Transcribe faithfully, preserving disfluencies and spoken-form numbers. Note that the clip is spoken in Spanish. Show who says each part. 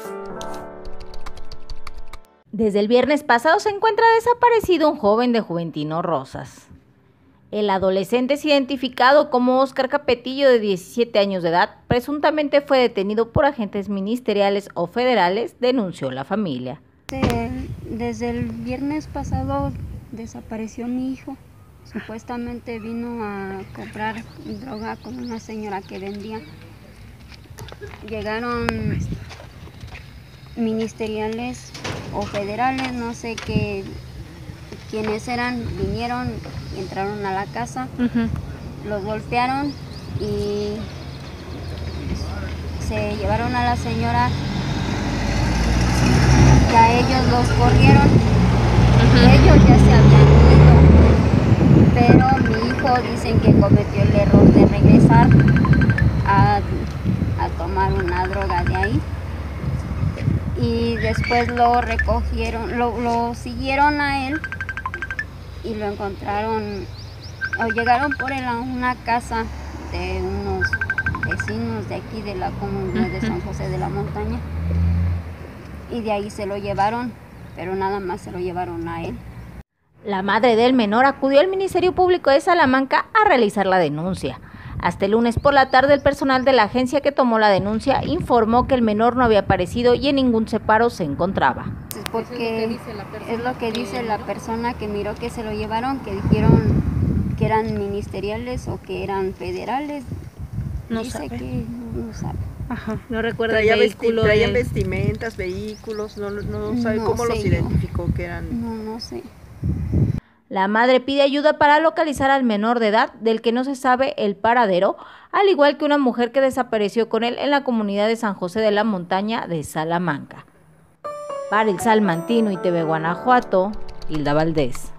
Speaker 1: Desde el viernes pasado se encuentra desaparecido un joven de Juventino Rosas. El adolescente es identificado como Óscar Capetillo, de diecisiete años de edad, presuntamente fue detenido por agentes ministeriales o federales, denunció la familia.
Speaker 2: Desde el viernes pasado desapareció mi hijo. Supuestamente vino a comprar droga con una señora que vendía. Llegaron ministeriales o federales, no sé qué, quiénes eran, vinieron, entraron a la casa, uh-huh. Los golpearon y se llevaron a la señora y a ellos los corrieron. Uh-huh. Ellos ya se habían ido, pero mi hijo dicen que cometió el error de regresar a, a tomar una droga de ahí. Y después lo recogieron, lo, lo siguieron a él y lo encontraron, o llegaron por él a una casa de unos vecinos de aquí de la comunidad de San José de la Montaña, y de ahí se lo llevaron, pero nada más se lo llevaron a él.
Speaker 1: La madre del menor acudió al Ministerio Público de Salamanca a realizar la denuncia. Hasta el lunes por la tarde, el personal de la agencia que tomó la denuncia informó que el menor no había aparecido y en ningún separo se encontraba.
Speaker 2: Porque es lo que dice la persona que miró que se lo llevaron, que dijeron que eran ministeriales o que eran federales.
Speaker 1: No
Speaker 2: dice
Speaker 1: sabe.
Speaker 2: que no, no sabe.
Speaker 1: Ajá. No recuerda
Speaker 3: Traía
Speaker 1: el vehículo.
Speaker 3: Vesti traían de... vestimentas, vehículos, no, no sabe
Speaker 2: no
Speaker 3: cómo
Speaker 2: sé
Speaker 3: los
Speaker 2: yo.
Speaker 3: identificó que eran.
Speaker 2: No, no sé.
Speaker 1: La madre pide ayuda para localizar al menor de edad, del que no se sabe el paradero, al igual que una mujer que desapareció con él en la comunidad de San José de la Montaña de Salamanca. Para El Salmantino y T V Guanajuato, Hilda Valdés.